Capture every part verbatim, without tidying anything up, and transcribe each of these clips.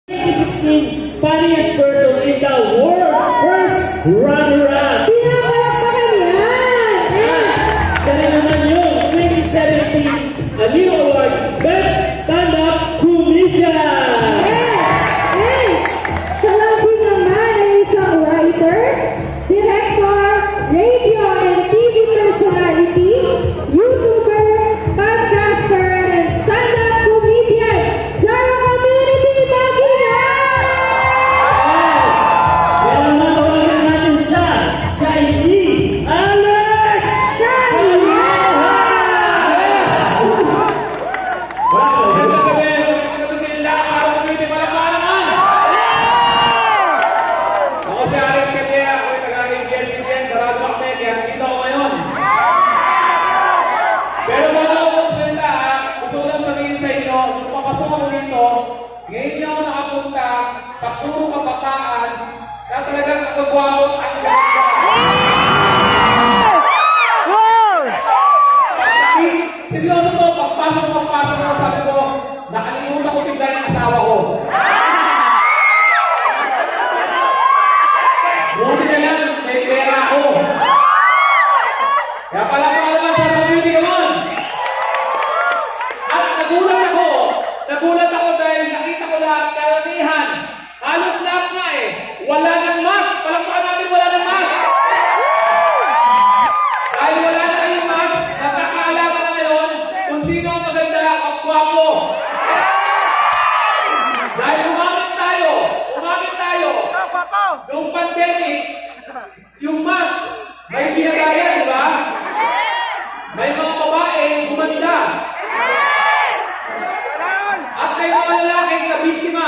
twenty sixteen funniest person in the world first runner-up. Dali naman yung twenty seventeen Leo Award Best Stand-Up Comedian. Hey! Siya lang din naman ay isang writer, director, radio and T V personality, YouTuber, podcaster, and stand-up comedian sa Community Magina! Kaya naman tawagan natin siya. Siya ay si Alex Calleja! Wow! Ganda gabi! Ganda gabi sa lahat! Araw ko hindi pala pa naman! Ako si Alex Calleja. Ako ay nag-aaling B S C N sa Radyo Acme. Kaya nakita ko ngayon. Pero bago ako magsalita, gusto ko lang sabihin sa inyo, kung papasok ako dito, ngayon niya ako nakapunta sa puro kabataan na talagang nakagwawat ang ganda. Seryoso to, pagpasok, pagpasok ko, sabi ko, nakalimutan ko bigla yung asawa ko. Buti na lang, may pera ako. Kaya pala pangalaman sa community naman. At nagulat ako, nagulat ako dahil nakita ko lahat, karamihan, halos lahat nga eh, wala ng mask. Palakpakan natin, wala ng mask. Dahil wala na kayong mask, nakakaalaman na ngayon kung sino ang maganda at gwapo. Dahil umamit tayo, umamit tayo. Noong pandemic, yung mask, may binagaya, di ba? May mga babae, gumanda. At may mga lalaking kabiktima.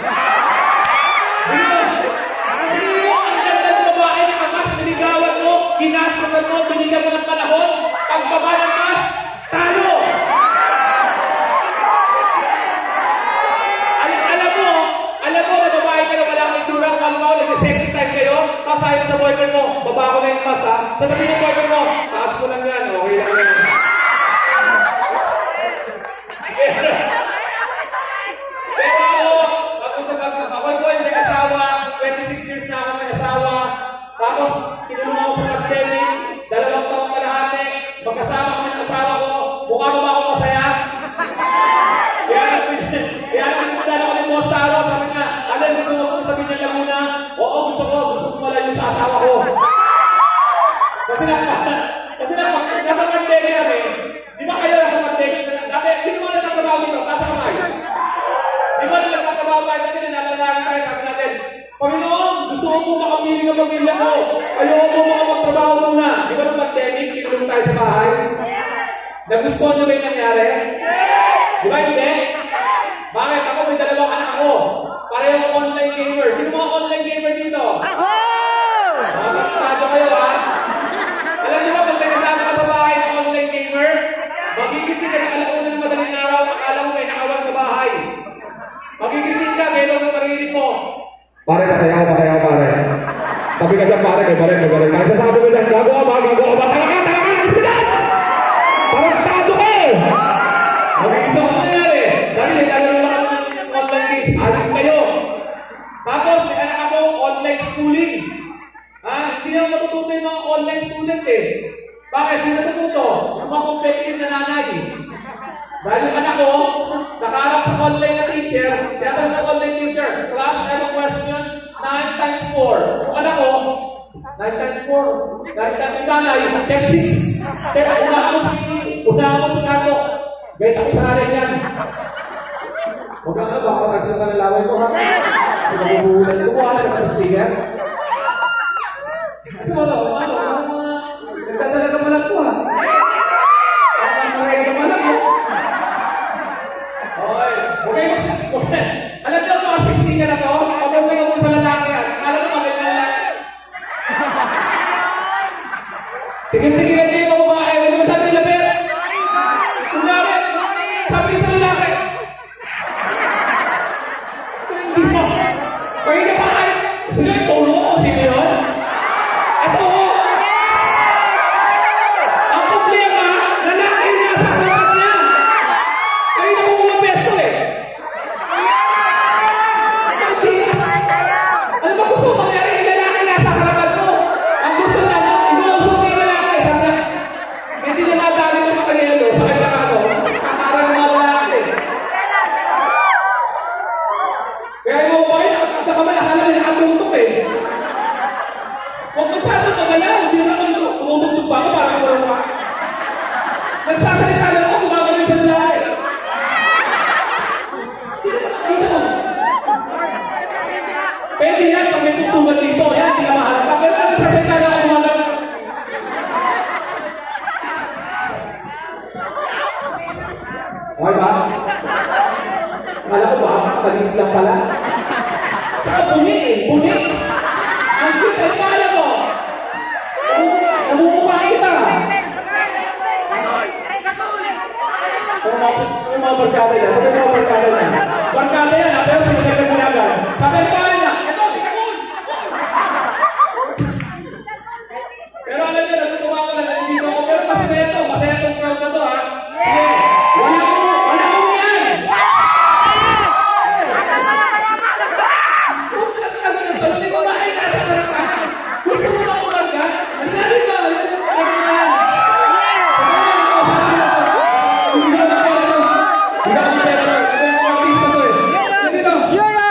Hindi mo ang ganda ng babae na kamas, niligawan mo, ginasasan mo, binigyan mo ng panahon, pagbaba ng mas, talo! Al alam mo, alam mo na babae ka na walang itsura, alam mo, nag-sexy time kayo, kasayo sa boyfriend mo, baba ko na yung mas ha, sasabihin ng boyfriend mo, taas mo lang yan, okay lang yan. Pero ako, ako ko ay may asawa, twenty-six years na ako may asawa, tapos tinulong ako sa pandemic, dalawang taong kalahati, magkasama kami ng asawa ko, mukha mo ba ako masaya? Kaya kaya pinagdala ko ng boss sa araw, sabi nga, alam, gusto mo kung sabihin niya muna, oo, gusto ko, gusto ko malayo sa asawa ko. Kasi na, kasi na, nasa pandemic kami, di ba kayo nasa pandemic? Dati, sino mo nagtatrabaho dito? Nasa kamay. Di ba nagtatrabaho tayo natin, nananalangin tayo, sabi natin, Panginoon, gusto ko po makamili ng pamilya ko. Ayaw ko mga magtrabaho muna. Di ba nung pandemic, kinulong tayo sa bahay? Nagustuhan nyo ba yung nangyari? Di ba hindi? Bakit? Ako may dalawang anak ko. Pareho online gamer. Sino mga online gamer dito? Ako! Makakasado kayo ha? Alam niyo ba, pag nagkasama ka sa bahay ng online gamer, magigising ka ng alauna ng madaling araw, akala mo may nakawal sa bahay. Magigising ka, kaya lang marinig mo. Pare, patay ako, patay ako, pare. Sabi ka dyan, pare, may pare, may pare. Kaya sasabi ko dyan, gago ka ba, gago ka ba? Tanga ka, tanga ka, alis ka dyan! Parang ka! Okay, so ano nangyari? Dahil naglalaro lang ako ng online games, alam kayo. Tapos, may anak ako, online schooling. Ha? Hindi naman matututo yung mga online student eh. Bakit? Sino natututo? Yung mga competitive na nanay. Dahil yung anak ko, nakaharap sa online na teacher, kaya talaga ng online teacher, class, I have a question, nine times four. Yung anak ko, nine times four. Dahil yung nanay, ten six. Kaya una ako si, una ako si Kato. Gaya ako sa rin yan. Huwag ka nga ba, ako nagsasanalawin ko ha? Kung nabubulan ko, wala na ng sticker. Ano ba ito? Ano? Ano mga... Nagdadala ka malang ko ha? Ang mga ka malang ko. Okay. Okay. Okay. Alam niyo, mga sixteen ka na to? Pag okay ako sa lalaki yan. Alam mo, maganda lalaki. Tigil-tigilan niyo yung babae. Huwag mo sabi nila, pero. Kung namin, sabi sa lalaki. Hindi mo. Kaya na pa kayo. Sino yung tulo ko? Sino yun? Ito ko. Ang problema, lalaki niya sa harap niya. Kaya na kung mga beso eh. Kaya yung mga babae, nakataas na kamay, akala nila nakatungtok eh. Huwag masyado kamaya, hindi na ako tumutugtog pa ako, parang walang pa. Nagsasalita na ako, gumagawin sa lahat eh. Pwede yan, pag may tutugan dito, yan, hindi na mahalata. Pero nagsasalita na ako, gumagawin. Okay ba? Kala ko ba? Palit lang pala. Saka bumi eh, bumi. Ang kita, kala ko. Namumuha kita. Kung mga barkada yan, kung mga barkada yan. Barkada yan, pero sinagay mo nagan. Sabi ko niya, ito, sikakul. Pero alam niya, natutuwa ko na nandito ako. Pero masaya ito, masaya itong crowd na ito ha. Sige, wala ko, wala ko yan. Sabi ko ba, ay nasa sarap ka. Gusto mo ba umarga? Halina dito, halina dito. Hindi ka na pera to. Hindi ka na pera to. Ito yung artista to eh. Halina dito. Yura!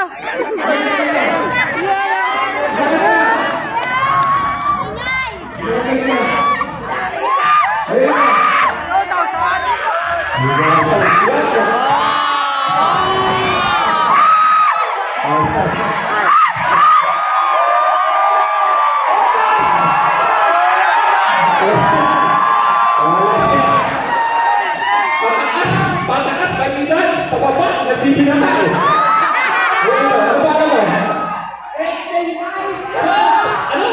Patakas, pagkitas, pababa, nagbibina tayo. Ano ba? Ano ba mo? Ano? Ano?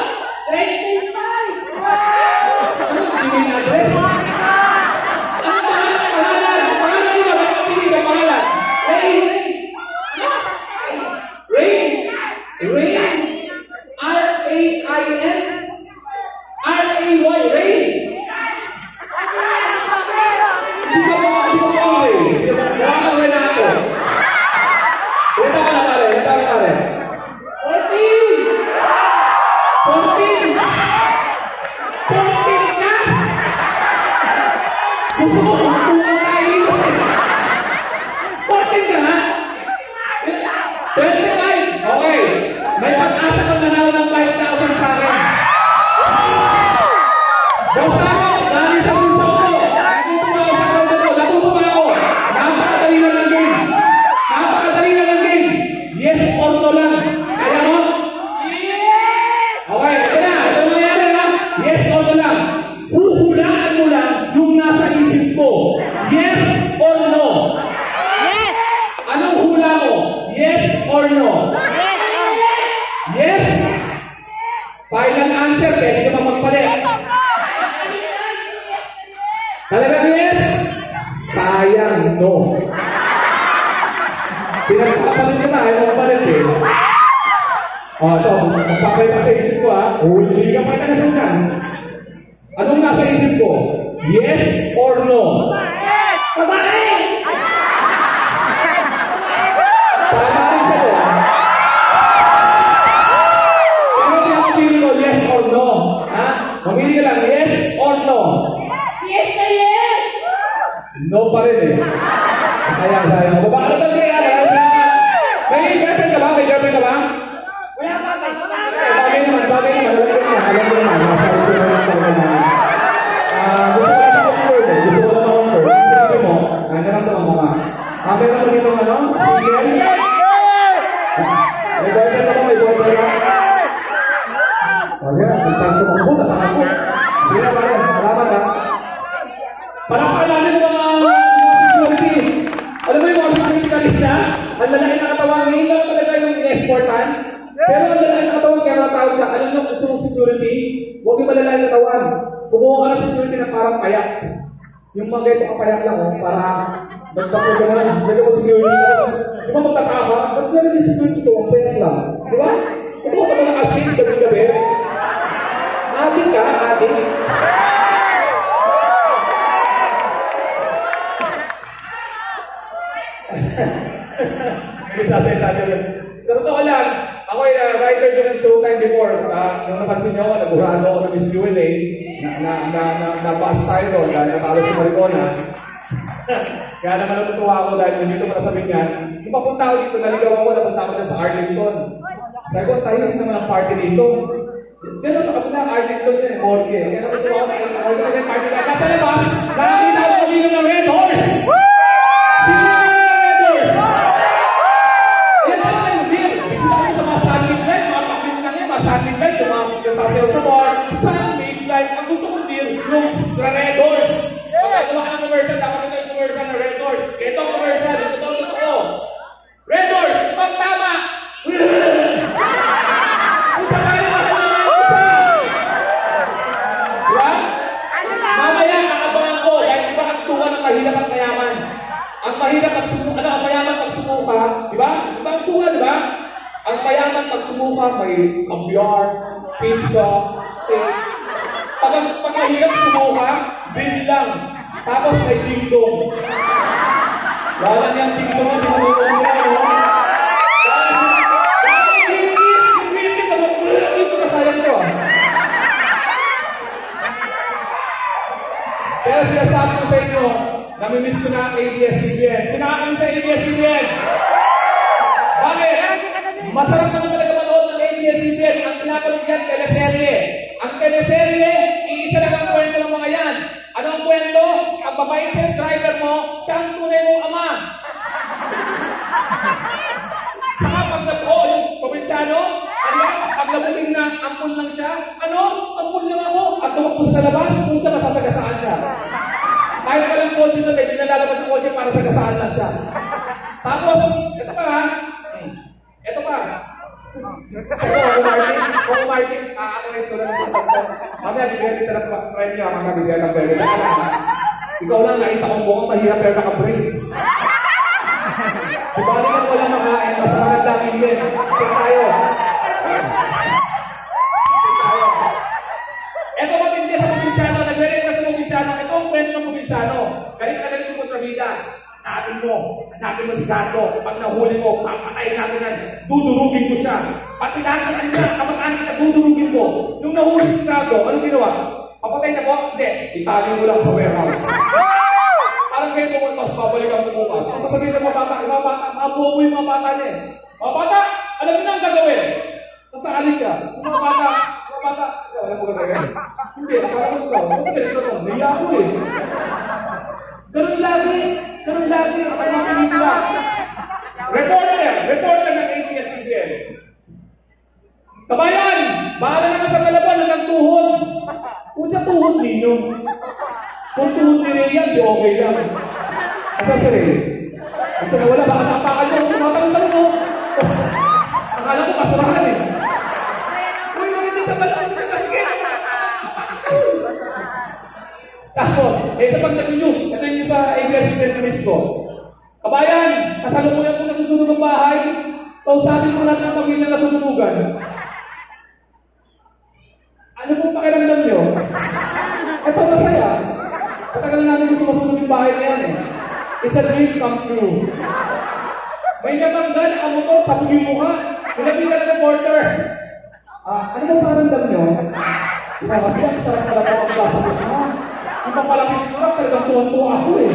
Ano? Hindi na address? Ano pangalan? Pangalan? Pangalan nila? May kapili ka pangalan? Ray? Ray? Ray? R A I N? R A Y? Ray? Hindi ka mo, hindi ka mo, Ray. Wala ka na ako. Ito ka na pare, ito ka na pare. fourteen! fourteen! fourteen na! Gusto mo, gusto mo tayo. fourteen ka ha? twenty-five! Okay. May pag-asa kang nanalo ng five thousand sa akin. Basta ako, dahil sa punso ko. Natutuwa ako sa crowd ko. Natutuwa ako. Napakadali na lang game. Napakadali na lang game. Yes or no lang. Kaya mo? Okay, ito na. Ito na yan lang. Yes or no lang. Huhulaan mo lang yung nasa isip ko. Yes or no. Yes! Anong hula mo? Yes or no? Yes! Or... Yes! Final answer. Pwede ka pa magpalit. Talagang yes? Sayang, no. Pinagpapalit ko na, ayaw magpalit eh. O, ito, magpapalit ka sa isip ko ha. Huli ka pa na sa chance. Anong nasa isip ko? Yes or no? Yes! Babae! Tama rin siya to. Pero pinapili ko, yes or no. Ha? Mamili ka lang, yes or no. Yes na yes! No pa rin eh. Sayang, sayang. Babae na talaga yan. May girlfriend ka ba? May girlfriend ka ba? Wala pa ba? Eh, bagay naman, bagay naman. Alam ko naman, alam ko naman. Nasa ito naman talaga na. Ah, gusto ko naman confirm eh. Gusto ko naman confirm. Hindi mo, nandiyan naman mo ma. Ah, meron mo dito ano? Single? May boyfriend ka ba? May boyfriend ka? Okay, magtanto mo po. Tatanga po. Hindi na pa rin. Salamat ha. Parang paalala ng mga security. Alam mo yung mga security kalista? Ang lalaki na katawan, ngayon lang talaga yung in-exportan. Pero ang lalaki na katawan, kaya natawag ka, alam mo gusto mong security, huwag yung malalaki na katawan. Kumuha ka ng security na parang payak. Yung mga ganito kapayak lang, oh, para magpaso ka na, lagyan mo security. Di ba magtataka ka? Ba't lagyan yung security ko? Ang payak lang. Di ba? Kumuha ka ba ng asin, gabi-gabi? Adik ka, adik. May sabi-sabi rin. Sa totoo lang, ako ay uh, writer din ng Showtime before. Uh, nung napansin niyo ako, nabuhaan ako ng Miss Q and A, na, na, na, na, na-pass tayo doon dahil natalo si Maricona. Kaya naman natutuwa ako dahil nandito ko nasabi niya, kung papunta ako dito, naligaw ako, napunta ako na sa Arlington. Sabi ko, tahimik naman ang party dito. Gano'n sa kapila, Arlington yun, eh, Morgue. Kaya naman ito ako nakikita ko yung party ka. Nasa labas, nakakita ko dito ng Red Horse! Sino yung Red Horse? Yan talaga yung beer. Bisita ko sa mga sunlit light, mga pakit na niya, mga sunlit light, yung mga sasayaw sa bar, sunlit light. Ang gusto kong beer, yung Red Horse. Pagka gawa ka ng commercial, dapat ito yung commercial ng Red Horse. Ito ang commercial, ito ito ito. Red Horse, pag tama! Mahirap at mayaman. Ang mahirap at sumuka, ano, ang mayaman pag sumuka, di ba? Di ba ang suka, di ba? Ang mayaman pag sumuka, may caviar, pizza, steak. Pag ang pag mahirap sumuka, bill lang. Tapos may dingdong. Wala niyang dingdong, dingdong mo, no? Pero sinasabi ko sa inyo, namimiss ko na ang A B S C B N. Sino kami sa A B S C B N? Bakit? Masarap naman talaga manood ng A B S C B N. Ang pinapanood yan, teleserye. Ang teleserye, iisa lang ang kwento ng mga yan. Ano ang kwento? Ang babae sa driver mo, siya ang tunay mong ama. Saka pag nag-o, yung probinsyano, ano yan? Pag nabuting na ampun lang siya, ano? Ampun lang ako. At tumakbo sa labas, punta masasagasaan siya. Kahit ka lang kotse doon, may pinalalabas ang kotse para sagasaan lang siya. Tapos, ito pa ha. Ito pa. Ito, ako Martin. Ako Martin. Ah, ako rin. Mamaya, bigyan kita ng premyo. Mamaya, bigyan ng premyo. Ikaw lang, nakita kong buong mahirap pero naka-brace. Diba naman walang makain, masarap lang yun. Ito tayo. Ito matindi sa probinsyano, nagre-request sa probinsyano, ito ang kwento ng probinsyano. Galing ka galing yung kontrabida. Hanapin mo, hanapin mo si Gato. Pag nahuli mo, papatayin natin yan. Dudurugin ko siya. Pati lahat ng niya, kapag-anin ka, dudurugin ko. Nung nahuli si Gato, anong ginawa? Papatayin na ko? Hindi, itali mo lang sa warehouse. Parang kayo kung mas babalik ang bumukas. Ang sasabihin ng mga bata, mga bata, mabuo yung mga bata niya eh. Mga bata, alam niyo na ang gagawin. Basta alis siya. Mga bata, mga bata, wala mo gagawin. Hindi, akala mo ito. Ano ba ganito ito? Naiya ako eh. Ganun lagi. Ganun lagi. Ang mga pelikula. Reporter. Reporter ng A B S C B N. Kabayan! Bahala naman sa kalaban hanggang tuhod. Kung siya tuhod ninyo. Kung tuhod ni Rhea, di okay lang. Asa si Rhea? Ito na wala. Baka napakan niyo. Tumatanong-tanong mo. Akala ko kasurahan eh. Uy, hindi sa balang. Tapos, eh sa pagtag-news, ito yung sa A B S C B N mismo. Kabayan, kasalukuyan po nasusunog ang bahay, kausapin mo lahat ng pamilya na susunugan. Ano pong pakiramdam nyo? Ito masaya. Patagal namin gusto masusunog yung bahay na yan eh. It's a dream come true. May nabanggan ang motor sa puging mukha. Sinabi ka na reporter. Ah, ano pong pakiramdam nyo? Kasi ang sarap pala po ang sasagot mo. Yung papalapit ko lang, talagang tuwan-tuwa ako eh.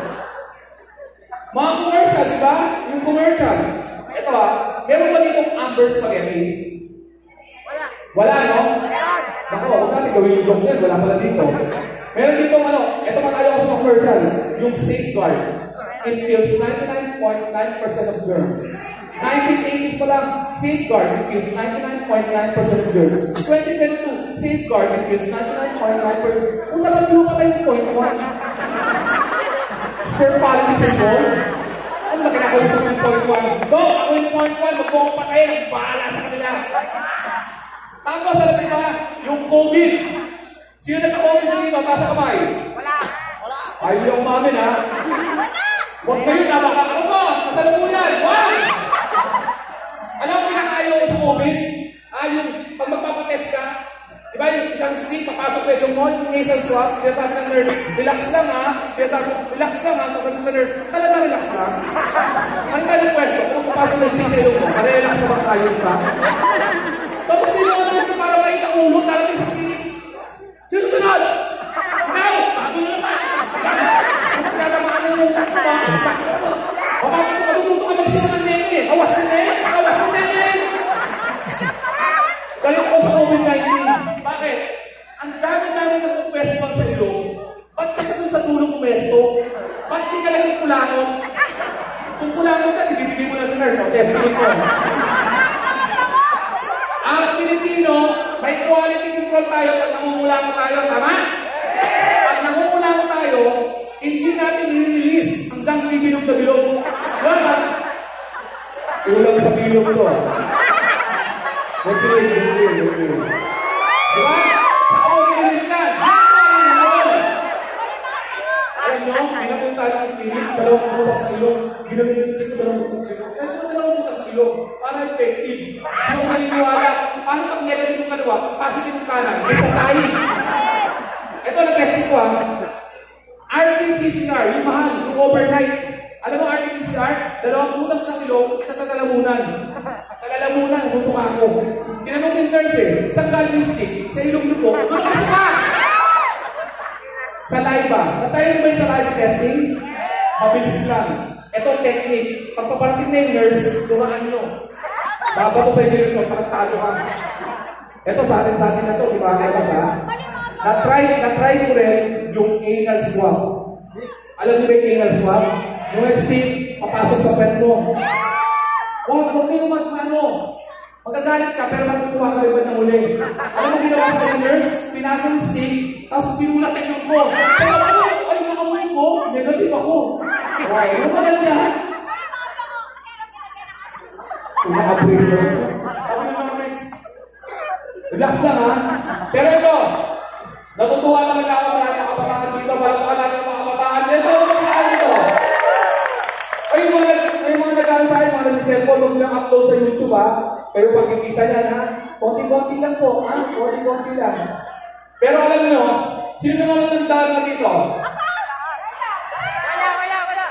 Mga commercial, di ba? Yung commercial. Ito ah, meron ba ditong Amber Spaghetti? Wala. Wala, no? Bako, huwag natin gawin yung joke yan. Wala pala dito. Meron ditong ano, ito matalo ko sa commercial. Yung Safeguard. It kills ninety-nine point nine percent of germs. nineteen eighties pa lang, Safeguard, it kills ninety-nine point nine percent of germs. twenty twenty-two, Safeguard, it kills ninety-nine point nine percent. Kung naman yung pa tayo point one. Sir Politics and Gold. Ano ba kinakalit sa yung point one? Go! Ako yung point one, magbuong patay, bahala sa kanila. Tapos, alam niyo ba, yung COVID. Sino nagka-COVID dito? Taas sa kamay? Wala. Wala. Ayaw yung umamin, ha? Wala. Huwag kayo na baka ako mo. Kasalukuyan. Why? Alam mo pinakaayaw ko sa COVID? Ah, yung pag magpapatest ka, di ba yung isang stick, papasok sa isang mall, yung nasal swab, siya sabi ng nurse, relax lang ha, siya sabi, relax lang ha, sabi sa nurse, talaga relax lang. Ang talang question, kung papasok na stick sa ilong mo, para relax na bang tayo ka? Tapos nila naman ito para makita ang ulo, talagang sa stick. Susunod! Now! Bago na naman! Nagkakamaan na yung tatlo. Mapapatututo ka magsira ng nene. Awas na nene. Awas Nag-create, nag-create, nag-create. Diba? Ako, Englishman. Alam nyo, pinapunta ng tinig, dalawang butas sa ilong. Ginamit yung stick, dalawang butas sa ilong. Saan ko dalawang butas sa ilong? Para effective. Sino maniniwala? Paano pag negative yung kalawa? Positive yung kanan. Isa tayo. Ito, nag-testing ko ah. R T P C R, yung mahal, yung overnight. Alam mo, R T P C R, dalawang butas ng ilong, isa sa lalamunan. Sa lalamunan, susuka ko. Tinanong yung nurse eh, saan galing yung stick? Sa ilong nyo po. Masuka! Saliva. Natayin ba yung saliva testing? Mabilis lang. Ito technique. Pagpaparating na yung nurse, duraan nyo. Babato sa inyo yung pagkatalo ka. Ito sa atin, sa atin na ito, di ba? Kaya sa na-try, na-try ko rin yung anal swab. Alam niyo ba yung anal swab? Yung stick, papasok sa pet mo. Huwag, huwag kayo mag-ano. Magkagalit ka, pero matutuwa ka rin ba na uli? Alam mo ginawa sa yung nurse? Pinasok yung stick, tapos pinulas sa inyong ko. Pero ano, ay yung amoy ko, negative ako. Why? Ano ba ganda? Umaka-pressure. Ako yung mga press. Relax lang ha. Pero ito, natutuwa naman ako marami ang kapatangan dito, parang ka natin mga kapatangan. Ito, ito, ito, ito. Ay, yung mga, ay, mga nag-aaral tayo, mga nag-cellphone, huwag nilang upload sa YouTube ha. Pero pagkikita niyan ha, konti-konti lang po, ha? Konti-konti lang. Pero alam niyo, sino naman ang nagdaan na dito? Wala, wala, wala.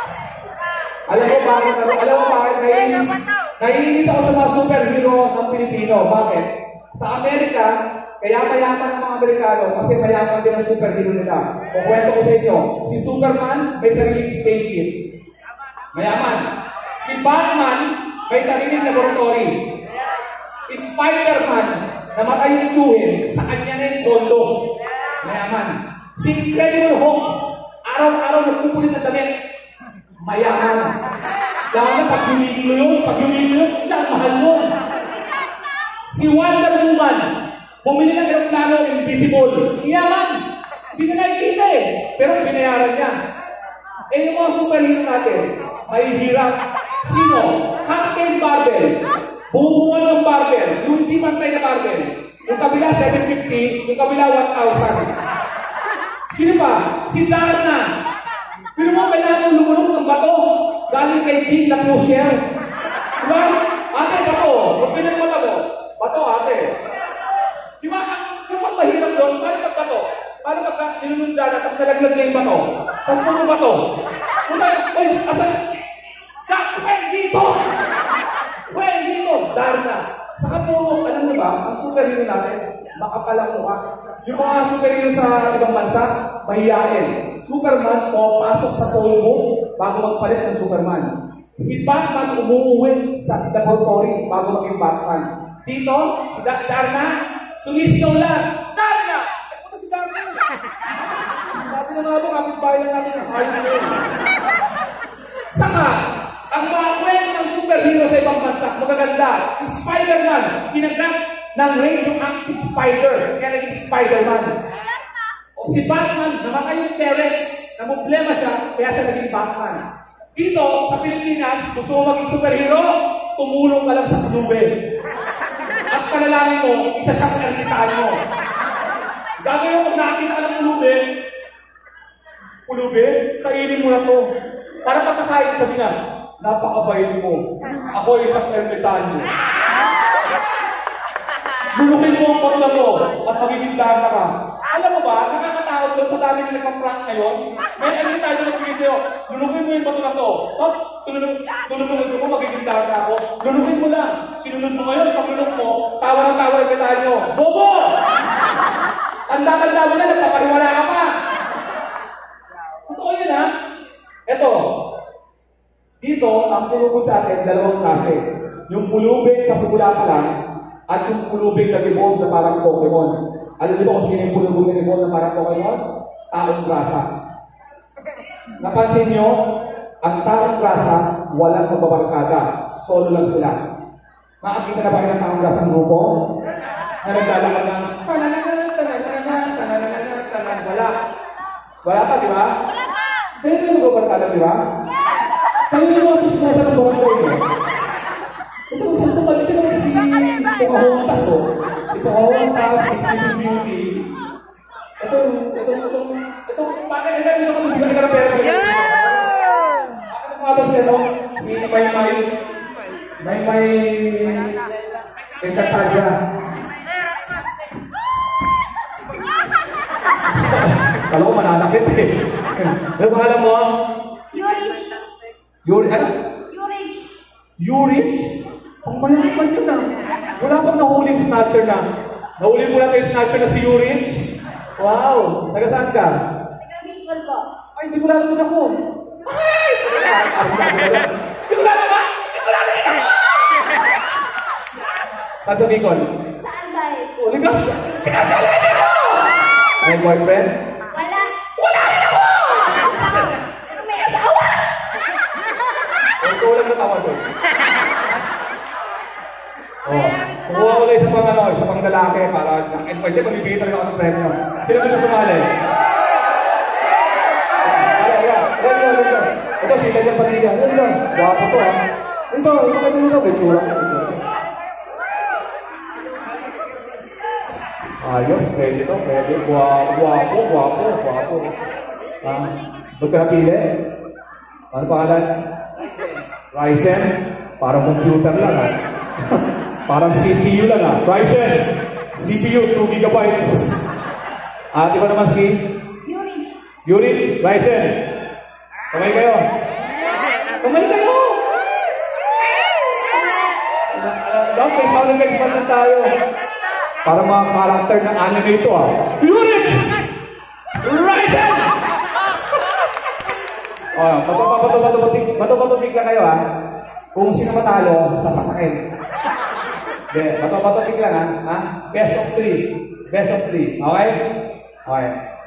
Alam mo bakit, alam mo bakit naiinis, naiinis ako sa mga superhero ng Pilipino. Bakit? Sa Amerika, kaya mayaman ang mga Amerikano kasi mayaman din ang superhero nila. Kukwento ko sa inyo, si Superman may sariling spaceship. Mayaman. Si Batman may sariling laboratory. Spider-Man, namatay yung tsuhin, sa kanya na yung kondo. Mayaman. Si Incredible Hulk, araw-araw nagpupulit na damit. Mayaman. Lalo na pag yumigilo yun, pag yumigilo yun, siya, mahal yun. Si Wonder Woman, bumili ng aeroplano, invisible. Iyaman. Hindi na nakikita eh. Pero binayaran niya. Eh yung mga superhero natin, may hirap. Sino? Captain Marvel. Bumubuhan ng Marvel. Yung hindi pantay na Marvel. Yung kabila seven fifty, yung kabila one thousand. Sino pa? Si Darna. Pero mo kailangan lumulong ng bato. Galing kay Dean Lapoussière. Diba? Ate, bato. Kung pinagmata mo, bato ate. Diba? Yung mga mahirap doon, paano ka bato? Paano ka nilulundan at tapos nalaglag na yung bato? Tapos kung bato? Kung tayo, oy, asan? Pwede dito! Pwede dito! Darna. Saka po, alam mo ba, ang superhero natin, makapalang mukha. Yung mga superhero sa ibang bansa, mahiyain. Superman, pumapasok sa soul mo bago magpalit ng Superman. Si Batman umuwi sa laboratory bago maging Batman. Dito, si Darna, sumisigaw lang. Darna! Ito si Darna. Sabi na nga po, kapit-bahay lang natin ang ayaw nyo. Saka, ang mga kwento ng superhero sa ibang bansa, magaganda. Spider-Man, ginagak ng radioactive spider, kaya naging Spider-Man. O si Batman, namatay yung parents, na problema siya, kaya siya naging Batman. Dito, sa Pilipinas, gusto mo maging superhero, tumulong ka lang sa klube. At panalangin mo, isa siya sa ermitaan mo. Gagawin mo, kung nakakita ka ng klube, klube, kainin mo na to. Para pagkakain, sabi nga, napakabayin mo. Ako ay isa sa ermitaan mo. Lulukin mo ang pagla mo at magiging dana ka. Alam mo ba, nakakatakot doon sa dami na nagpa-prank ngayon? May ermitaan na nagbigay sa'yo, lulukin mo yung bato na to. Tapos, tulunod mo, magiging dana ako. Lulukin mo lang. Sinunod mo ngayon, paglulok mo, tawa ng tawa yung ermitaan nyo. Bobo! Tanda-tanda mo na, nagpapariwala ka pa. Totoo yun ha? Eto, dito, ang pulubog sa atin, dalawang klase. Yung pulubig na simula pa lang, at yung pulubig na limon na parang Pokemon. Alam niyo ba kung sino yung pulubig na limon na parang Pokemon? Taong grasa. Napansin niyo, ang taong grasa, walang magbabarkada. Solo lang sila. Nakakita na ba kayo ng taong grasa ng grupo? Na naglalakad ng tanananan, tanananan, tanananan, tanananan. Wala. Wala pa, di ba? Kaya yung magbabarkada, di ba? Kayo yung mga susaya sa barangay mo. Ito, saan ito Pocahontas to. Si Pocahontas, si Sleeping Beauty. Ito, ito, ito, ito, bakit ito, ito, ito, bigyan ka ng pera. Bakit ang mabas nito? Si May May, May May, Encantadia. Kala ko mananakit eh. Ano pangalan mo? Yurich. Yuri, ano? Yurich. Yuri? Ang mayaman yun ah. Wala pang nahuling snatcher na. Nahuli mo na kayo snatcher na si Yuri? Wow! Taga saan ka? Taga-Bicol po. Ay, hindi ko lang doon ako. Ay! Hindi ko lang ba? Hindi ko lang ako! Saan sa Bicol? Saan dahil? Oh, ligas! Pinagsalan niyo! May boyfriend? Wala. Wala rin ako! Pero may asawa. Ay, ikaw lang natawa doon. Oh, kumuha ko lang isa pang ano, isa pang lalaki para Jack and Pwede, mamibigay talaga ako ng premyo. Sino gusto sumali? Ito, si Daniel Padilla. Yan lang. Guwapo to ha. Ito, ito kayo nito. May tsura ko. Ayos, pwede to. Pwede. Guwapo, guwapo, guwapo, guwapo. Ah, ba't ka napili? Ano pangalan? Ryzen? Parang computer lang ha. Parang C P U lang ha. Ryzen, C P U, two gigabytes. Ah, di ba naman si? Yurich. Yurich, Ryzen. Kamay kayo. Kamay kayo! Dapat may sound effects pa tayo. Para mga karakter ng anime ito ah. Yurich! Ryzen! Oh, bato-bato-bato-bato-bato lang kayo ah. Kung sino matalo, sasasakin. Hindi, bato-bato lang ha. ha? Best of three. Best of three. Okay? Okay.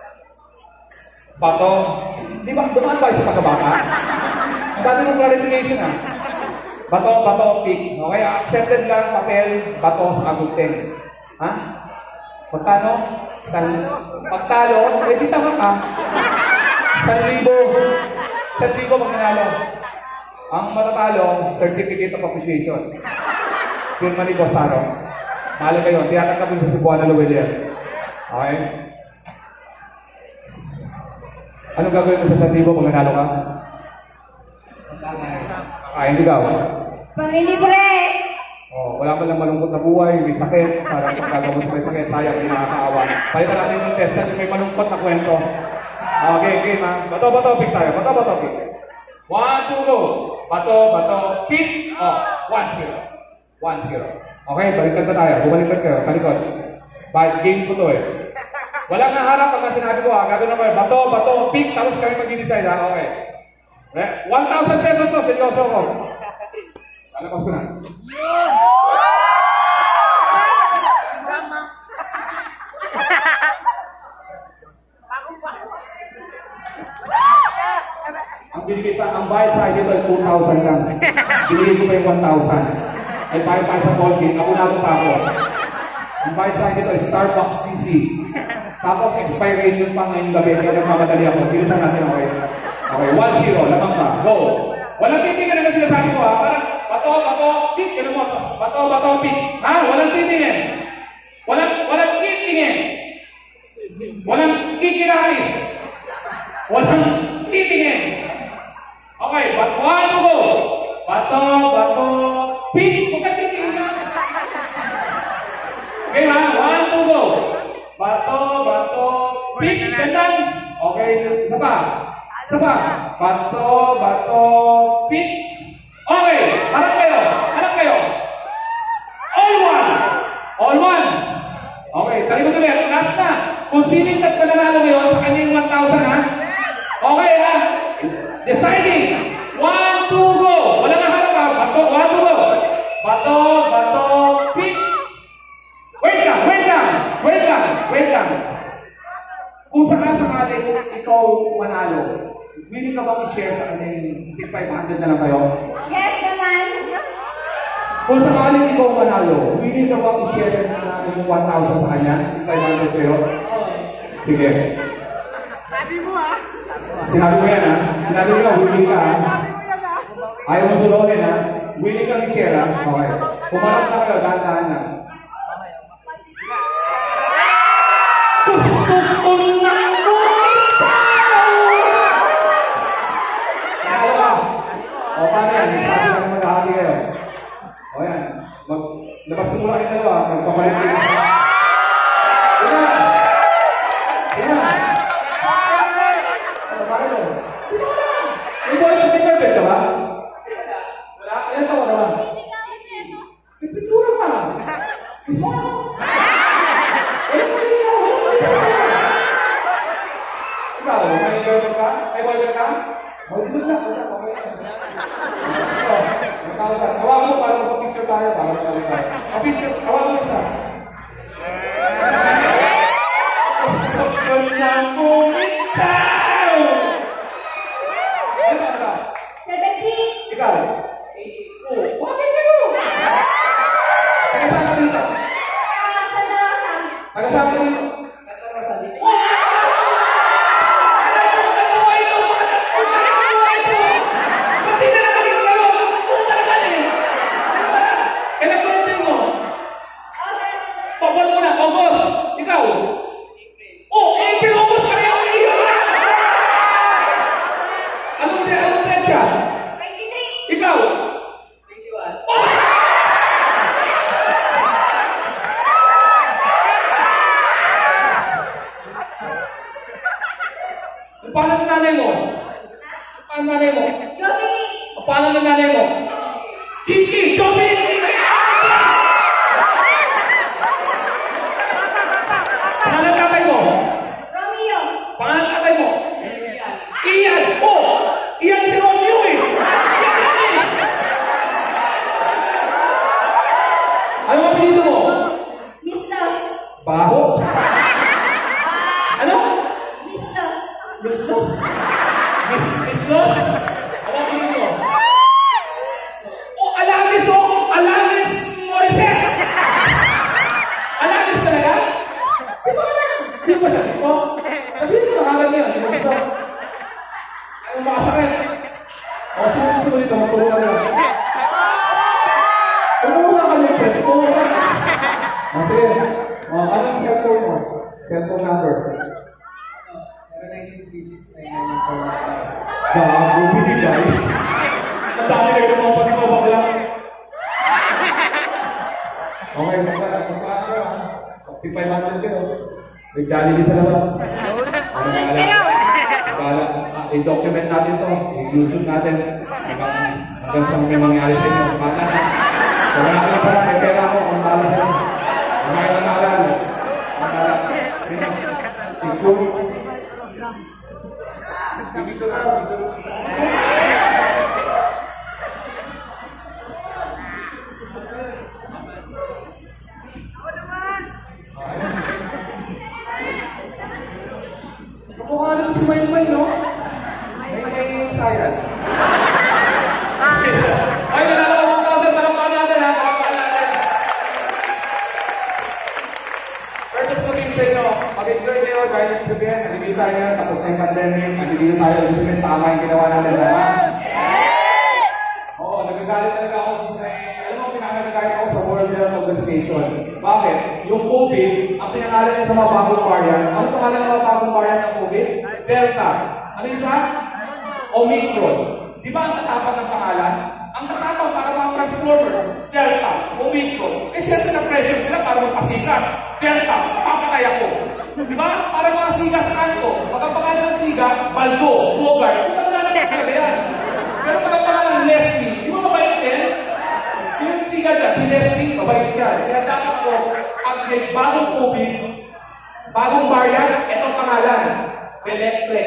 Bato. Di ba, dumaan ba sa pagkabata? Ang dami mong clarification ha. Bato, bato, pick. Okay? Accepted lang, papel, bato sa aguteng. Ha? Pagkano? San, pagtalo, eh di tama ka. San libo. San libo magnanalo. Ang matatalo, certificate of appreciation. Firma ni Bosaro. Mahalaga yun. Tiyatagkapin sa Cebuana Luwelier. Okay? Anong gagawin mo sa San Libo pag nanalo ka? Kakain di daw. Pamilibre. Oh, wala pa lang malungkot na buhay, may sakit. Parang pagkagamot sa may sakit, sayang, hindi nakakaawa. Palitan natin yung test natin may malungkot na kwento. Okay, okay, ma. Bato, bato, pick tayo. Bato, bato, pick. One, two, go. Bato, bato, pick. Oh, one, zero. One, zero. Okay, balikan na tayo. Bumalikan kayo. Kalikot. Bye, game ko to eh. Walang naharap pag sinabi ko ha. Gagawin na kayo. Bato, bato, pick. Tapos kami mag-decide ha. Okay. one thousand pesos to. Seryoso ko. Alakos ko na. Ang binigay sa, ang bayad sa akin ito ay two thousand lang. Binigay ko pa yung one thousand. Ay bayad tayo sa Colgate. Ako na pa ako. Ang bayad sa akin ito ay Starbucks C C. Tapos expiration pa ngayong gabi. Kaya nagmamadali ako. Bilisan natin okay. Okay, one zero. Lamang pa. Go. Walang titingin na sinasabi ko ha. Parang bato, bato, pick. Ganun mo. Bato, bato, pick. Ha? Walang titingin. Walang, walang titingin. Walang kikiraris. Walang titingin. Okay, but one to go. Bato, bato, pick. Huwag ka titingin na. Okay ha? One to go. Bato, bato, pick. Gandang. Okay, isa pa. Isa pa. Bato, bato, pick. Okay, harap kayo. Harap kayo. All one. All one. Okay, talikod ulit. Last na. Kung sining nagpananalo ngayon sa kanyang one thousand ha. Okay ha. Deciding. One, two, go. Wala na harap ha. Bato, one, two, go. Bato, bato, pick. Wait lang, wait lang. Wait lang, wait lang. Kung sakasakali kung ikaw manalo, willing ka bang i-share sa kanyang five hundred na lang kayo? Yes naman. Kung sakaling ikaw manalo, willing ka bang i-share na yung one thousand sa kanya? five hundred kayo? Sige. Sabi mo ha? Sinabi mo yan ha? Sinabi mo yan, willing ka ha? Ayaw mo sulunin ha? Willing kang i-share ha? Okay. Kumarap na kayo, dahan-dahan na. Labas mo muna kayo dalawa. Magpapalit kayo. Ina! Ina! Ano ba kayo? May boyfriend, may girlfriend ka ba? Wala? Ilan taon ka ba? May pintura ka. Gusto mo? Ikaw, may girlfriend ka? May boyfriend ka? Huwag mo lang. Hawakan mo para magpa-picture tayo. Para magpa-picture tayo. Pa-picture. Hawakan mo isa. Gusto niyang bumitaw! Ano ka? seventeen. Ikaw? Oo. Bakit kayo? Taga-saan ka dito? Taga-saan ka dito? Paano ang nanay mo? Paano ang nanay mo? Joby. Paano ang nanay mo? Jinky! Joby! Paano ang tatay mo? Romeo. Paano ang tatay mo? Ian! Oh! Ian si Romeo eh! Ano ang pinito mo? Mistos. Baho! Ano? Mistos. Mistos? Mis Mistos? Ano ang pinito mo? Oh! Alanis oh! Alanis Morissette! Alanis talaga? Di ba ka lang? Di ba siya sito? Sabihin ko nakagal niya. Di ba gusto? Ayaw makasakit. O, sino gusto mo dito? Matulog ka nila. Tumulong ka nila. Tumulong ka nila. Ah, sige. O, anong cellphone mo? Cellphone number. Bago, binigay. Ang dami kayo ng mga pati mo, bakla. Okay, magkakaroon ka na. fifty-five hundred kayo. May Jollibee sa labas. Ano nga lang? I-document natin to. I-YouTube natin. Hanggang sa may mangyari sa inyo. Bata na. So, wala ka na pala. May pera ako. Ang bala sa inyo. Ang mga ilang aral. Ang aral. Sino? I-YouTube. I-YouTube na. Kapukha naman si Maymay, no? May sayang. Ay, nanalo one thousand. Talampakan natin, ha? Talampakan natin. Pero gusto sabihin sa inyo, mag-enjoy kayo, dahil yung sabihin, nalibig tayo na, tapos na yung pandemic, nalibig tayo, yung sabihin, tama yung ginawa natin, tama? Oo, nagagalit talaga ako sa alam mo, pinakagagalit ako sa World Health Organization. Bakit? Yung COVID, ang pinangalan niya sa mga bagong variant, ano pangalan ng mga bagong variant ng COVID? Delta. Ano isa? Omicron. Di ba ang tatapang ng pangalan? Ang tatapang para mga Transformers, Delta, Omicron. Eh siyempre na-pressure sila para magpasikat. Delta, papatay ako. Di ba? Para mga siga sa kanto. Pag ang pangalan ng siga, Baldo, Bogart. Kung talaga natin talaga yan. Pero pag ang pangalan ng Leslie, di ba mabait din? Sino yung siga dyan? Si Leslie, mabait dyan. Kaya dapat ko, ang may bagong COVID, bagong variant, ito ang pangalan. Belectre.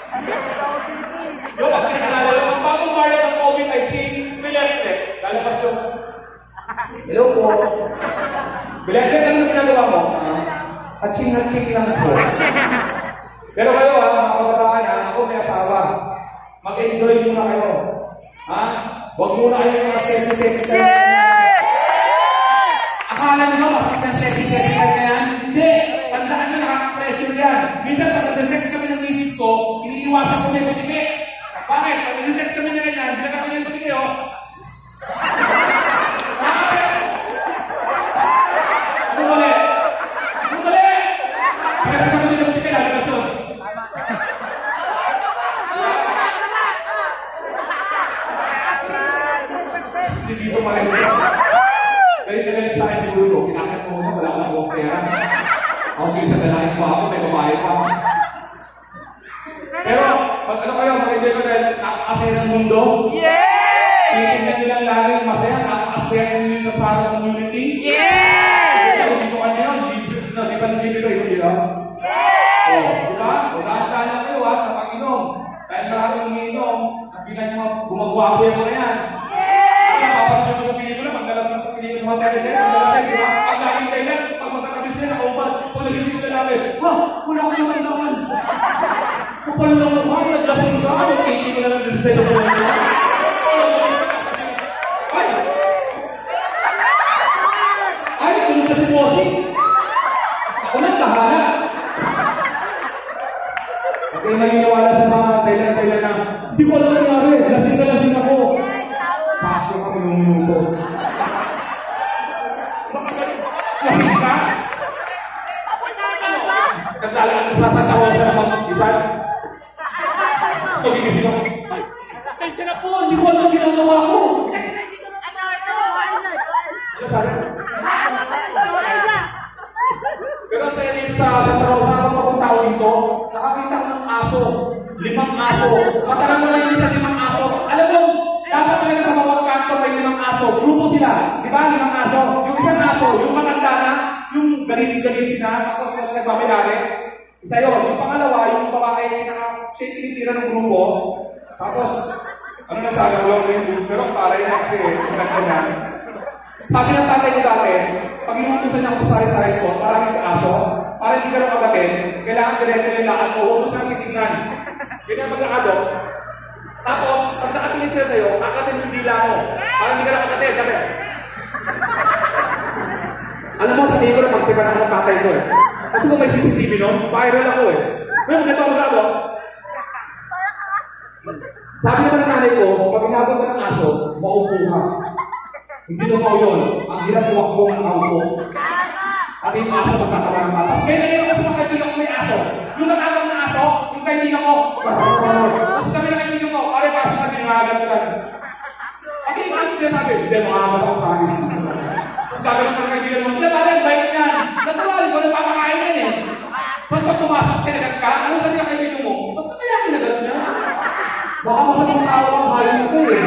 Yung pag pinalala, ang bagong variant ng COVID ay si Belectre. Lalabas yung, hello po. Belectre, ano yung ginagawa mo? Hatching-hatching lang po. Pero kayo ha, mga kabataan ha, ako may asawa. Mag-enjoy muna kayo. Ha? Huwag muna kayo yung mga sexy-sexy kayo. Akala nyo, masas na sexy-sexy kayo na yan? Hindi! Tandaan nyo, nakaka-pressure yan. Minsan, pag nagsasex kami ng misis ko, iniiwasan ko may butike. Bakit? Pag nagsasex kami na ganyan, hindi na kami ng butike, oh. Ano mali? Ano mali? Kasi sa kami ng butike, lalabas yun. Hindi dito marinig. Tapos yung isa dalahin ko ako, may babae pa. Pero, pag ano kayo, makibig ko dahil nakakasaya ng mundo. Yes! Titignan nyo lang lagi masaya, nakakasaya nyo sa Sarah community. Yes! Kasi kung dito ka nyo, di ba nandito kayo, di ba? Yes! O, di ba? Unahan na kayo ha, sa Panginoon. Dahil maraming umiinom, nabilan nyo, gumagawa ko yan mo na yan. Yes! Kaya papansin mo sa pelikula, magdalas na sa pelikula sa mga teleset, magdalas yan, di ba? Ang laging kailan, pag magkakabis nila, nakaupan, pag nagising na namin, wah, wala ko naman naman. Kapal lang naman, naglasing ka, mag-eighty mo na lang din sa'yo. Ay! Ay, tulog na si Bossy. Ako lang, kahala. Okay, nangyayawala sa mga Thailand-Thailand na, hindi ko alam nangyari, lasing na lasing ako. Pakyo kami ng minuto. Lasing ka? Naglalaan ko sa sasawa sa namang mag-isan. So, gigising ako. Pasensya na po, hindi ko alam ginagawa ko. Pero sa inyo sa sasawa pa kung tao dito, nakakita ko ng aso. Limang aso. Matagal mo na yung isa limang aso. Alam mo, dapat talaga sa bawat kanto may limang aso. Grupo sila. Di ba? Limang aso. Yung isang aso, yung matanda na, yung galis-galis na, tapos yung nagbabilari. Isa yun. Yung pangalawa, yung babae na siya tinitira ng grupo. Tapos, ano na siya, nagawang na yung grupo. Pero para yun kasi, nagkakita niya. Sabi ng tatay ko dati, pag inutusan niya ako sa sari-sari ko, parang yung aso, para hindi ka lang magatin, kailangan diretso yung lakad ko, huwag mo siyang titignan. Ganyan maglakado. Tapos, pag nakatingin sila sa'yo, kakatin yung dila mo. Para hindi ka lang magatin. Sabi, alam mo, sabihin ko na magtipan ako ng tatay ko eh. Kasi kung may C C T V nun, viral ako eh. Pero ganito ang magado. Sabi naman ng nanay ko, pag inabot ka ng aso, maupo ka. Hindi tumaw yun. Ang hirap tumakbo ng auto. Pati yung aso magkakaroon ng patas. Kaya nangyayari kasi mga kaibigan ko may aso. Yung natawag ng aso, yung kaibigan ko, tapos kami ng kaibigan ko, pare paso na tinawagan ko lang. Pati yung aso siya sabi, hindi, mga mata ko pangis. Tapos gagawin ng kaibigan mo, hindi, pala, bait yan. Natural ko, napapakain yan eh. Tapos pag pumasok, kinagat ka, ano sabi ng kaibigan mo? Ba't ka kaya kinagat niya? Baka masamang tao ang hayop ko eh.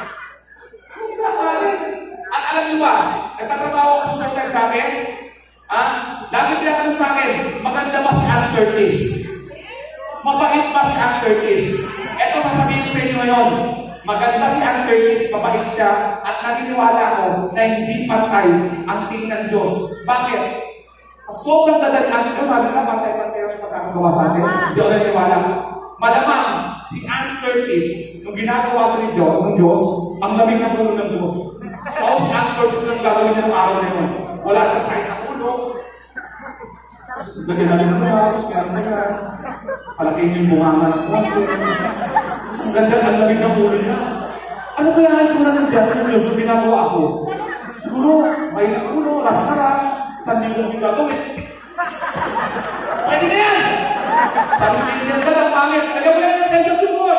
At alam niyo ba, nagtatrabaho ako sa social dati, ah, lagi tinatanong sa akin, maganda ba si Ann Curtis? Mabait ba si Ann Curtis? Ito sasabihin ko sa inyo ngayon, maganda si Ann Curtis, mabait siya, at naniniwala ako na hindi pantay ang tingin ng Diyos. Bakit? Sa sobrang dadalhan ko, sabi na pantay-pantay ang pagkakagawa sa atin. Hindi ako naniniwala. Malamang, si Ann Curtis, nung ginagawa sa ni Diyos, ng Diyos, ang labing ng ulo ng Diyos. Tapos si Ann Curtis nang gagawin niya ng araw na yun. Wala siya sa isang ulo. Lagyan natin ng mga, siya na yan. Palaking yung bunganga ng konti. Ang ganda, ang labing ng ulo niya. Ano kaya ang tsura ng Diyos ng Diyos na ginagawa ako? Siguro, may ng ulo, ras-ras, saan niyo yung gagawin? Pwede na yan! Sabi niya ka lang, pangit. Kaya wala na sense of humor.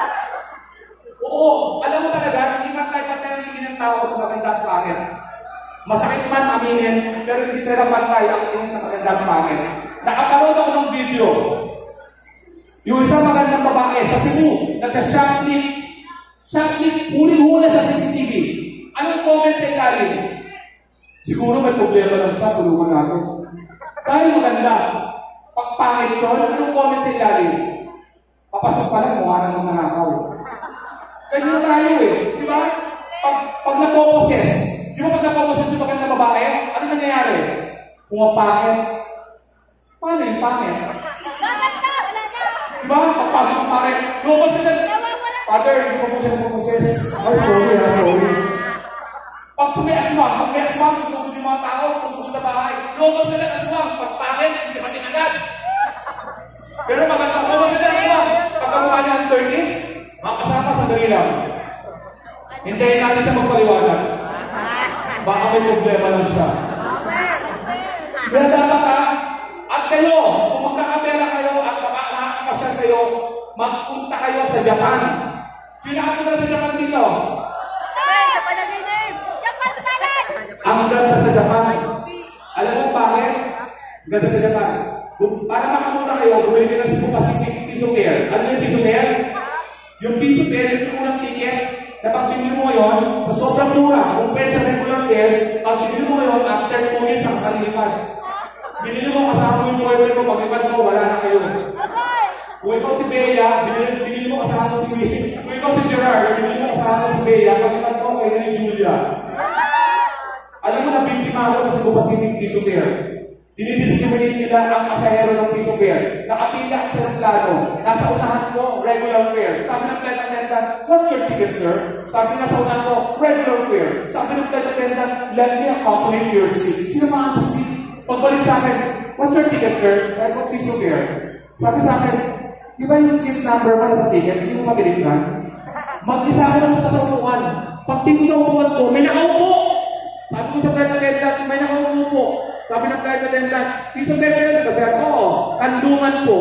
Oo, alam mo talaga, hindi man tayo-pantay ang tingin ng tao sa maganda at pangit. Masakit man aminin, pero hindi talaga pantay ang tingin sa maganda at pangit. Nakapanood ako ng video. Yung isang magandang babae sa Cebu, nagsha-shoplift, shoplift, huling-hula sa C C T V. Anong comment sa ilalim? Siguro may problema lang siya, tulungan natin. Dahil maganda. Pagpangit ko, anong comment sa ilalim? Papasok pa lang, mukha ng mga nakaw. Ganyan tayo eh. Di ba? Pag, pag napoposes, di ba pag napoposes yung maganda babae, ano nangyayari? Pumapangit. Paano yung pangit? Di ba? Pagpasok sa pangit, lumabas ka dyan. Father, hindi ko po siya pumaposes. Ay, sorry, ha, sorry. Pag may aswang, pag may aswang, susunod yung mga tao, susunod na bahay. Lumabas ka dyan aswang, pagpangit, sisipating agad. Pero maganda ko ba sa aswang? Pagkakuha niya ang thirties, makasama sa dalilang. Hintayin natin siya magpaliwanag. Baka may problema lang siya. Kaya dapat ha, at kayo, kung magkakapera kayo at makakapasya kayo, magpunta kayo sa Japan. Sino nakapunta sa Japan dito? Ang ganda sa Japan. Alam mo bakit? Ganda sa Japan. Para makamunta kayo, bumili ka ng Cebu Pacific Piso Fare. Ano yung Piso Fare? Yung Piso Fare, yung unang ticket, na pag binili mo ngayon, sa sobrang mura, compare sa regular fare, pag binili mo ngayon, after two years, ang kalilipat. Binili mo, kasama mo yung boyfriend mo, pag-lipat mo, wala na kayo. Kung ikaw si Bea, binili, binili mo kasama mo si Will. Kung ikaw si Gerard, binili mo kasama mo si Bea, pag-lipat mo, kayo na yung Julia. Alam mo na, biktima ako ng Cebu Pacific Piso Fare. Dinidiscriminate nila ang pasahero ng Piso Fare. Nakapila sa ng plano. Nasa unahan ko, regular fare. Sabi ng flight attendant, what's your ticket, sir? Sabi na sa unahan ko, regular fare. Sabi ng flight attendant, let me accompany your seat. Sino mga sa seat? Pagbalik sa akin, what's your ticket, sir? Sabi ko, Piso Fare. Sabi sa akin, di ba yung seat number mo na sa ticket? Hindi mo magilig ka? Mag-isa ako na punta sa upuan. Pagtingin sa upuan ko, may nakaupo! Sabi ko sa flight attendant, may nakaupo. Sabi ng flight attendant, Piso Fare kasi ako, kandungan po.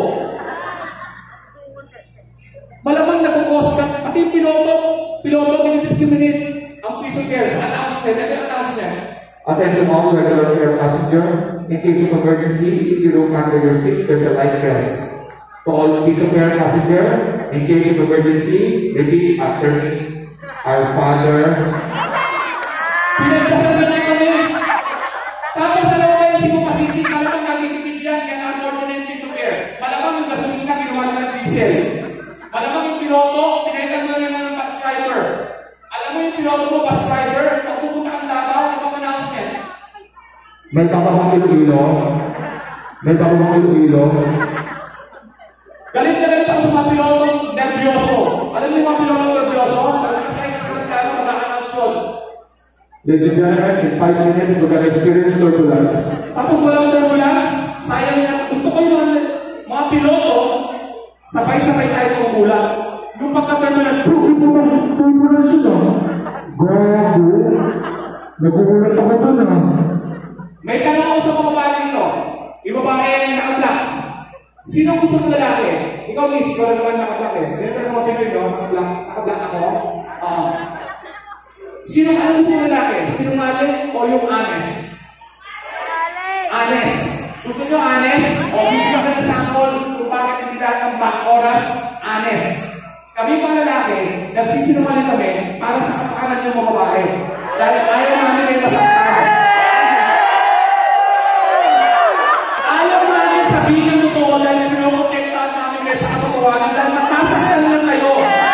Malamang nagkukos ka, pati yung piloto, piloto dinidiscriminate ang Piso Fare. Announcement, ano yung announcement? Attention all regular fare passenger. In case of emergency, if you look under your seat, there's a light press. To all Piso Fare passenger, in case of emergency, repeat after me. Our Father. Pinagdasal na niya kami. Tapos sa loob kayo si Pacific, malamang nagtitipid yan, kaya na-order na yung Piso Fare. Malamang yung gasolina, ginawa na ng diesel. Malamang yung piloto, pinagdasal na niya ng bus driver. Alam mo yung piloto mo, bus driver, pag pupunta kang Davao, ito ang announcement. May papabang Iloilo. May papabang Iloilo. Galit na galit ako sa mga piloto nervyoso. Alam mo yung mga piloto nervyoso? Talagang sa inyo sa plano, mag-announce yun. Ladies and gentlemen, in five minutes, we're gonna experience turbulence. Tapos walang turbulence, sayang na. Gusto ko yung mga piloto, sabay-sabay tayo tumugulat. Yung pagka-turbulence, Turbulence yun ah. Grabe. Nagugulat ako doon ah. may tanong ako sa mga babae dito. Yung babae naka-black. Sino gusto sa lalaki? Ikaw, miss, wala naman naka-black eh. Meron na mga Pinoy no? Naka-black. Naka-black ako. Oo. Sino ang gusto sa lalaki? Sino mali o yung honest? Honest. Gusto nyo honest? O bibigyan ka ng sample kung bakit hindi lahat ng back oras honest. Kami mga lalaki, nagsisinungaling kami para sa kapakanan ng mga babae. Dahil ayaw namin may masaktan. Ayaw namin sabihin ng totoo dahil pinoprotektahan namin kayo sa katotohanan dahil masasaktan lang kayo.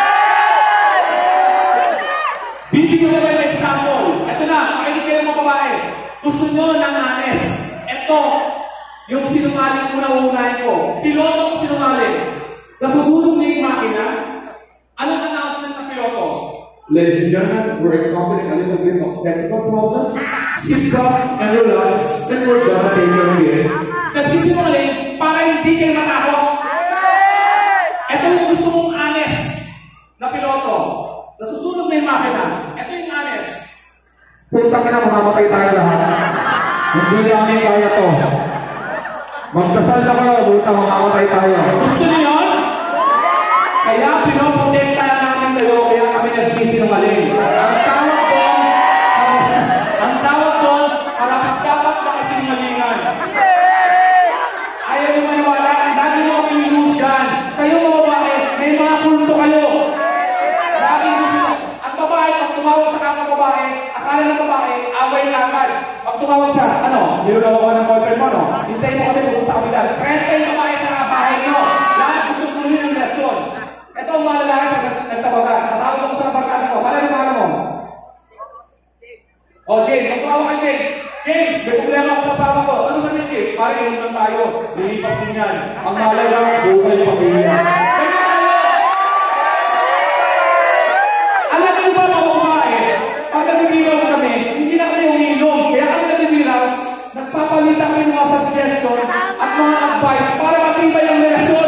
Bibigyan ko kayo ng example. Ito na, makinig kayo mga babae. Gusto nyo ng honest. Ito, yung sinungaling ko na uunahin ko. Piloto ko sinungaling. Nasusunog na yung makina. Anong announcement ng piloto? Ladies and gentlemen, we're encountering a little bit of technical problems. Sit back and relax, Then we're gonna take care of it. Nagsisinungaling para hindi kayo matakot. Ito yung gusto mong honest na piloto. Nasusunog na yung makina. Ito yung honest. Punta ka na, mamamatay tayo lahat. Hindi namin kaya to. Magdasal na kayo, buta mamamatay tayo. Gusto niyo yun? Kaya pinoprotektahan namin kayo, kaya kami nagsisinungaling. Ang tawag doon, ang tawag doon, karapat-dapat na kasinungalingan. Ayaw yung maniwala, lagi mo kami lose dyan. Kayo mga babae, may mga kulto kayo. Lagi gusto, ang babae, pag tumawag sa kapag babae, akala ng babae, away na agad. Pag tumawag siya, ano, nilulawa ko ng boyfriend mo, no? Hintayin mo kami, pupunta kami dahil. trenta yung babae sa kabahay nyo. Lahat gusto tuloy ng relasyon. Ito ang mga lalaki pag nagtawagan. Tatawag ako sa barkada ko. Pala yung pangalan mo? James. Oh, James. Magtawagan ka, James. James, may problema ako sa asawa ko. Ano sabihin, James? Pare, yun lang tayo. Lilipas din yan. Ang malay lang, buhay yung pamilya. Kaya tayo! Alam niyo ba mga babae? Pag nag-ibiras kami, hindi na kami umiinom. Kaya kami nag-ibiras, nagpapalitan kami ng mga suggestion at mga advice para matibay ang relasyon.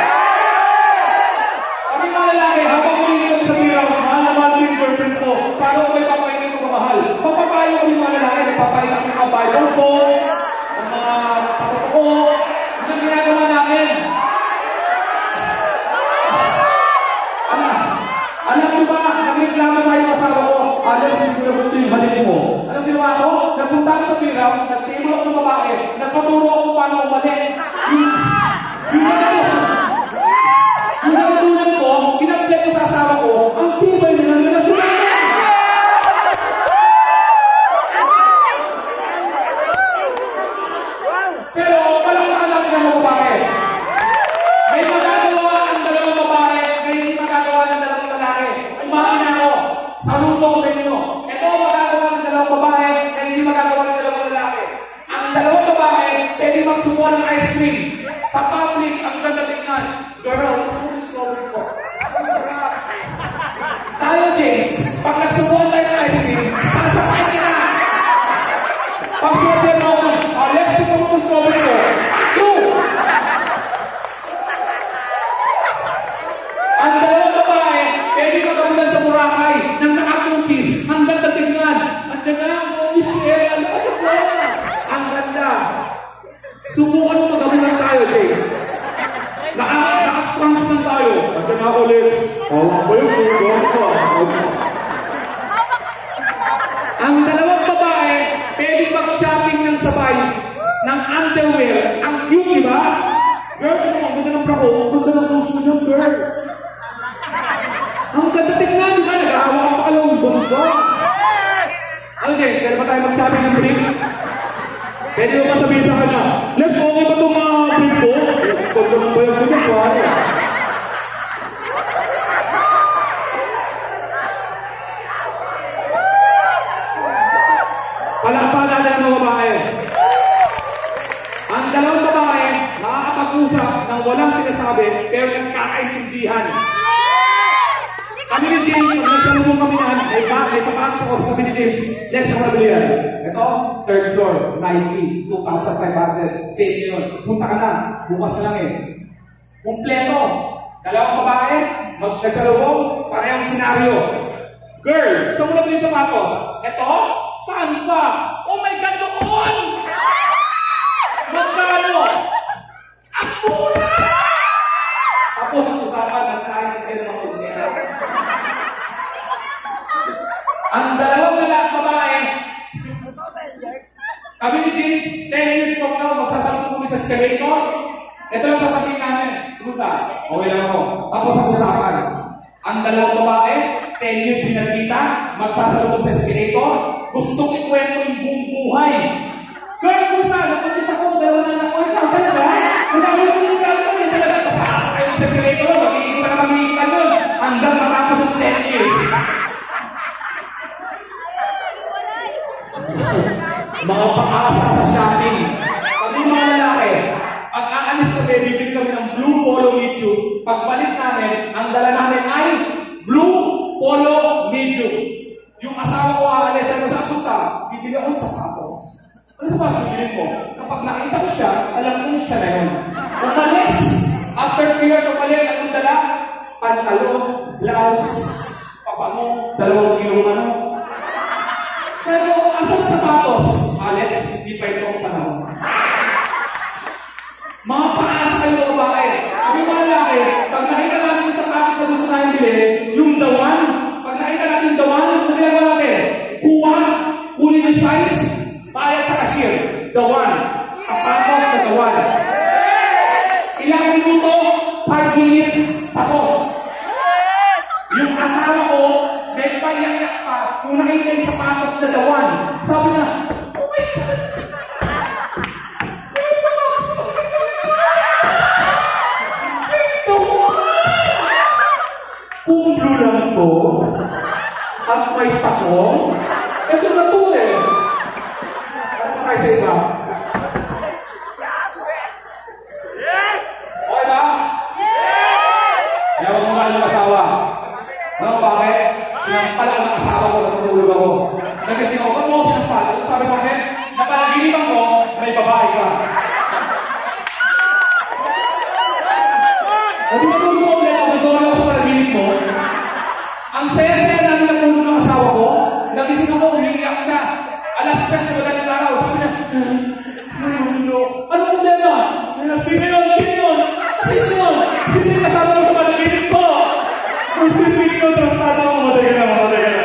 Kami mga lalaki, habang umiinom sa biraw, mahal na mahal ko yung girlfriend ko. Paano ko may papainin ko mahal? Pagpapayo kami mga lalaki, nagpapayin kami mga Bible books, ang mga patotoo, ang ginagawa namin. magsubo ng ice cream. Sa public, ang ganda tingnan. Girl, I'm sorry po. Tayo, James, pag nagsubo tayo ng ice cream, sasakay ka na. Pag subo mo, oh, let's go mo sorry po. Two. Ang dalawang babae, pwede magamulan sa Boracay nang nakatumpis. Ang ganda tingnan. Ang ganda na, oh, Michelle. Ano ba? Ang ganda. Subukan mo magamulan tayo, James. Naka-trunks lang tayo. Ang ganda ako, Lex. Oh, ako yung buwan ko. Ang dalawang babae, pwede mag-shopping ng sabay ng underwear. Ang cute, di ba? Girl, ang ganda ng brako. Ang ganda ng gusto niyo, girl. Ang ganda tingnan, di ba? Nag-aawa ka pa kalawang bongga. Ano, James? Kaya ba tayo mag-shopping ng brief? Pwede mo ba sabihin sa kanya, let's okay ba itong mga brief ko? Kung gano'n ba yung gusto ko, ano? Palakpakan na ng babae. Ang dalawang babae, makakapag-usap ng walang sinasabi, pero nagkakaintindihan. Kami ni James, kung nagsalubong kami na, ay ba, ay sapatos ako sa ni James, next na mabilihan. Ito, third floor, Nike, two thousand five hundred, same yun. Punta ka na, bukas na lang eh. Kompleto. Dalawang babae, mag nagsalubong, parehong senaryo. Girl, saan mo na yung sapatos? Ito, saan pa? Oh my God, doon! Magkano? Ang mura! Tapos ang usapan ng kahit kayo ng magnera. Ang dalawang lalaki babae, kami ni James, ten years from now, magsasabot kami sa escalator. Ito lang sasabihin namin. Kumusta? Okay lang ako. Tapos ang usapan. Ang dalawang babae, ten years din nagkita, magsasabot sa escalator. Gustong ikwento yung buong buhay. Girl, kumusta? Napuntis ako, dalawa na anak ko. Ikaw, talaga? Kung ako yung kumusta ko, hindi talaga. Pasaka kayo sa escalator, mag-iikot na kami ikan yun. Hanggang matapos sa ten years. Mga pang-asa sa shopping. Pag yung mga lalaki, pag aalis kami, bibili kami ng blue polo medium. Pagbalik namin, ang dala namin ay blue polo medium. Yung asawa ko aalis, ano sa punta, bibili ako sa sapatos. Ano sa pasos bibili mo? Kapag nakita ko siya, alam kong siya na yun. Umalis! After three years, umalis, anong dala? Pantalon, blouse, papango, dalawang kilo ano. Sabi ko, asas sapatos? Alex, hindi pa ito ang panahon. Mga paasa kayo babae. Kami mga lalaki, pag nakita natin yung sapatos na gusto natin bilhin, yung dawan, pag nakita natin yung dawan, ano ginagawa natin? Kuha, kunin yung size, bayad sa cashier. Dawan, sapatos na dawan. Ilang minuto, five minutes, tapos. Yung asawa ko, may payak-yak pa, kung nakita yung sapatos na dawan, sabi na, oh my God! May sapatos na kung blue lang to, at may takong, ito na to eh. Ano pa kayo sa iba? Yes! Okay ba? Yes! Ewan mo nga ng asawa. Ano bakit? Sinampala ang asawa ko na tutulog ako. Nagkasi ako, ba't mo ako sinampala? Ano sabi sa akin? Napalaginipan ko, may babae ka. Hindi ba tulog ko ulit? Nasorry ako sa palaginip mo. Ang saya-saya namin natulog ng asawa ko, nagising ako, umiiyak siya. Alas tres na madaling araw, sabi niya, ano problema? Sino yun? Sino yun? Sino yun? Sino yung kasama ko sa palaginip ko? Kung sino yun, tratado mo, matay ka na, matay ka na.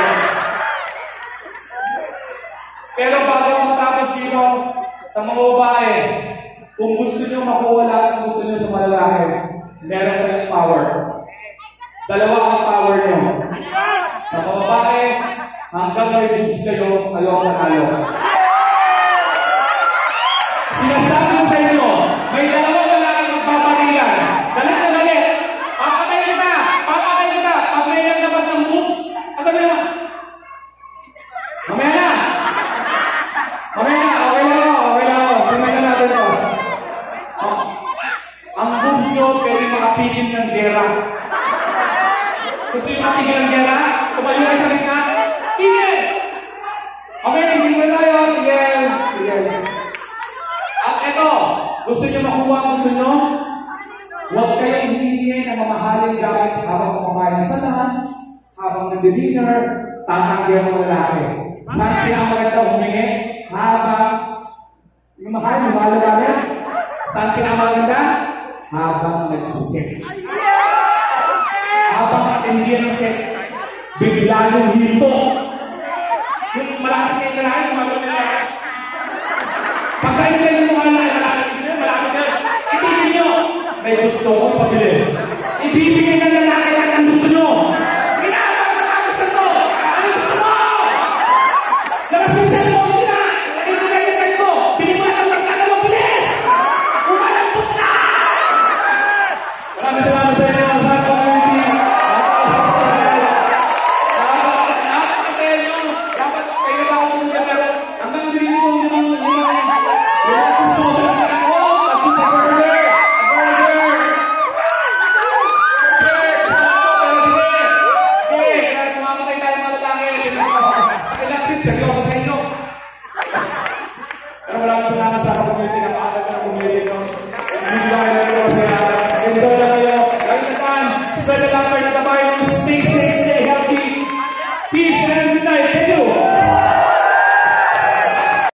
Pero bago ako matapos dito, sa mga babae, kung gusto nyo makuha lahat ang gusto nyo sa malalaki, meron kayong power. Dalawa ang power nyo. Sa mga babae, hanggang may boobs kayo, kayo ang nanalo. Sinasabi ko sa inyo, may dalawang lalaki magpapaligan. Dali na dali. Papatay kita! Papatay kita! Pag may nagabas ng boobs, sabi mo, mamaya na! Mamaya na! Okay lang ako! Okay lang ako! Tingnan na natin ako. matigil ang gera? Tumayo kayo sa gitna? Tigil! Okay, tigil tayo. Tigil. Tigil. At eto, gusto nyo makuha ang gusto nyo? Huwag kayong hihingi ng mamahaling gamit habang kumakain sa lunch, habang nag-dinner, tatanggi ang mga lalaki. Saan pinakamaganda humingi? Habang yung mahal, yung mahal na gamit? Saan pinakamaganda? Habang nagsiset. Habang atindihan ng set, bigla yung hito. Yung malapit na yung lalaki, yung malapit na lalaki. Pagkain kayo yung mga lalaki, malapit na, itigil nyo. May gusto ko pabili. Ibibigay ng lalaki lahat ang gusto nyo. Sige na, ang gusto nyo. Ano gusto mo? Labas yung cellphone sila. Ano yung nagagay ko? Binigyan ng magkano mo, bilis! Umalambot na! Maraming salamat sa inyo, sa community. Dapat sa inyo, dapat kayo na ako kung pero hanggang hindi ko yung mga yung gusto mo sa mga ako, at yung sa burger. Seryoso sa inyo. Pero maraming salamat sa community. Napakaganda ng community nyo. Hindi lang kayo masaya. Enjoy lang kayo. Lagi na tan. Spread the love, na tabayin